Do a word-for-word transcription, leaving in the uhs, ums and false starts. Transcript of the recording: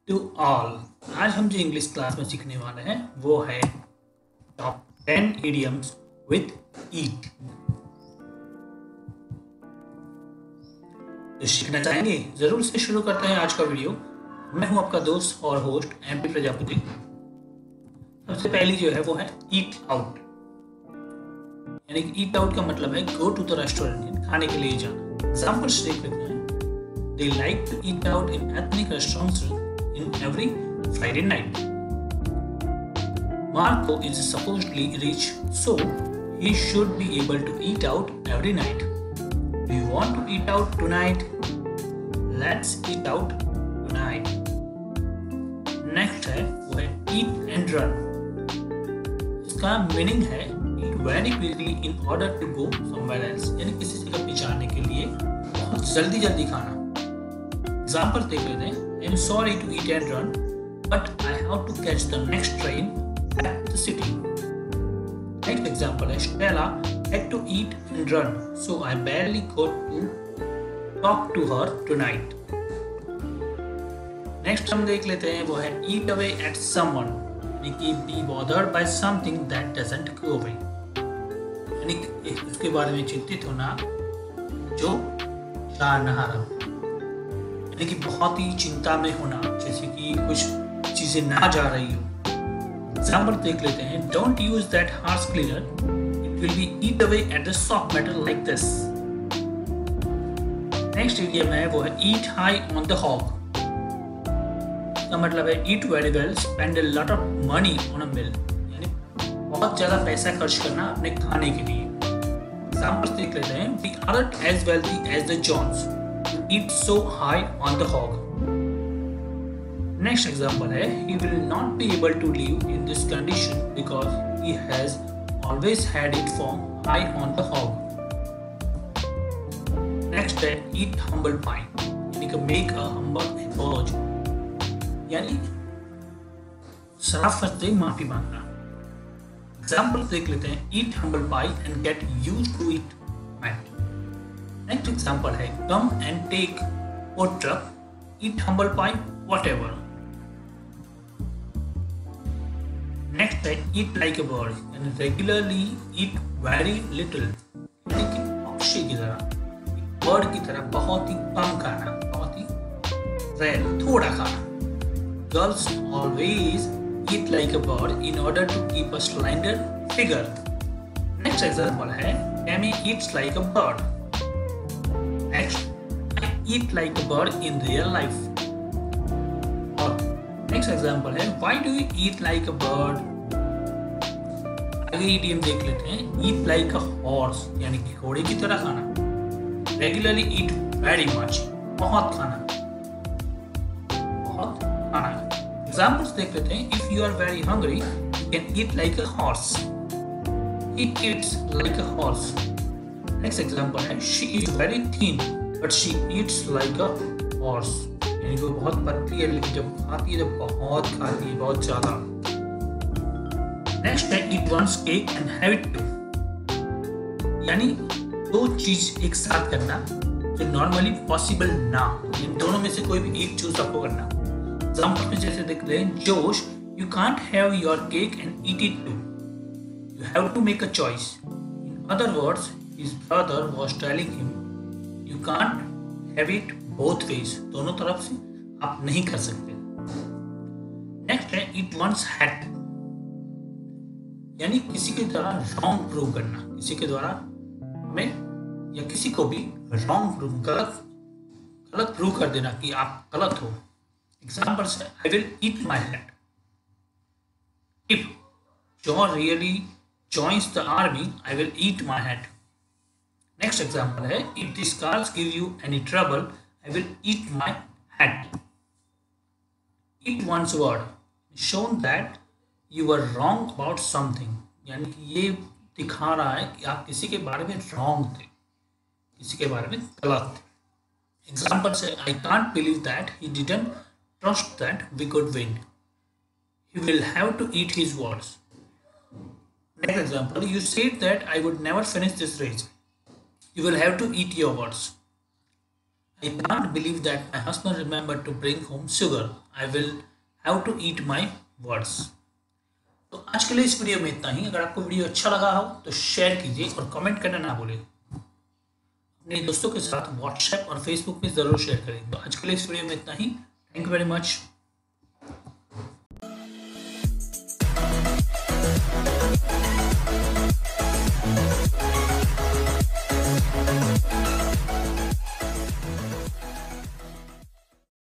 To all. आज हम जो इंग्लिश क्लास में सीखने वाले हैं वो है top ten idioms with eat. तो सीखना चाहेंगे जरूर से शुरू करते हैं आज का वीडियो। मैं हूं आपका दोस्त और होस्ट एमपी प्रजापति। सबसे पहली जो है वो है ईट आउट, यानी कि ईट आउट का मतलब है गो टू द रेस्टोरेंट, खाने के लिए जाना। एग्जांपल्स देख लेते हैं। They like to eat out in ethnic restaurants in every Friday night. Marco is supposedly rich, so he should be able to eat out every night. Do you want to eat out tonight? Let's eat out tonight. Next है वो है eat and run. इसका meaning है eat very quickly in order to go somewhere else, यानी किसी जगह पे जाने के लिए बहुत जल्दी जल्दी खाना। एग्जाम्पल देख लेते हैं। I'm sorry to eat and run, but I have to catch the next train back to the city. Next example है Stella had to eat and run, so I barely got to talk to her tonight. Next हम देख लेते हैं वो है eat away at someone, यानी कि be bothered by something that doesn't go away, यानी कि उसके बारे में चिंतित होना जो जा ना रहा, यानी कि बहुत ही चिंता में होना, जैसे कि कुछ चीजें ना जा रही हो। एग्जाम्पल देख लेते हैं। Don't use that harsh cleaner, it will be eat away at the soft metal like this. Next idiom है वो है eat high on the hog. इसका मतलब है eat very well, spend a lot of money on a meal, यानी बहुत ज्यादा पैसा खर्च करना अपने खाने के लिए। एग्जाम्पल्स देख लेते हैं। We aren't as wealthy as the Jones, eat so high on the hog. Next example है he will not be able to live in this condition because he has always had it from high on the hog. Next है eat humble pie, यानी कि make a humble apology, यानी शराफत से माफी मांगना। Example देख लेते हैं। eat humble pie and get used to it, Matt. Next example है come and take food truck, eat humble pie, whatever. Next है eat like a bird, and regularly eat very little, यानी कि पक्षी की तरह, बर्ड की तरह बहुत ही कम खाना, बहुत ही रेयर, थोड़ा खाना। Girls always eat like a bird in order to keep a slender figure. Next example है Tammy eats like a bird. Next, I eat like a bird in real life. और next example है Why do you eat like a bird? आगे idiom देख लेते हैं। Eat like a horse, यानी कि घोड़े की तरह खाना। Regularly eat very much, बहुत खाना, बहुत खाना। Examples देख लेते हैं। If you are very hungry, you can eat like a horse. He eats like a horse. Next example है she is very thin but she eats like a horse, यानी कि वो बहुत पतली है लेकिन जब खाती है तो बहुत खाती है, बहुत ज्यादा। नेक्स्ट है eat one's cake and have it too, यानी दो चीज एक साथ करना जो नॉर्मली पॉसिबल ना हो, इन दोनों में से कोई भी एक चूज आपको करना। एग्जांपल में जैसे देख ले जोश you can't have your cake and eat it too, you have to make a choice. In other words, his brother was telling him, you can't have it both ways, दोनों तरफ से आप नहीं कर सकते। नेक्स्ट है eat one's hat, यानी किसी के द्वारा रॉन्ग प्रूव करना, किसी के द्वारा हमें या किसी को भी रॉन्ग प्रूव, गलत गलत प्रूव कर देना कि आप गलत हो। एग्जाम्पल्स है I will eat my hat. If John really joins the army, I will eat my hat. Next example है if the scars give you any trouble, I will eat my hat. Eat one's word, shown that you were wrong about something, यानी कि ये दिखा रहा है कि आप किसी के बारे में wrong थे, किसी के बारे में गलत थे। Example है I can't believe that he didn't trust that we could win. He will have to eat his words. Next example, you said that I would never finish this race. You will have to eat your words. I can't believe that my husband remembered to bring home sugar. I will have to eat my words. तो आज के लिए इस video में इतना ही। अगर आपको video अच्छा लगा हो तो शेयर कीजिए और कमेंट करना ना भूलें। अपने दोस्तों के साथ व्हाट्सएप और फेसबुक पे ज़रूर शेयर करें। तो आज के लिए इस वीडियो में इतना ही। Thank you very much.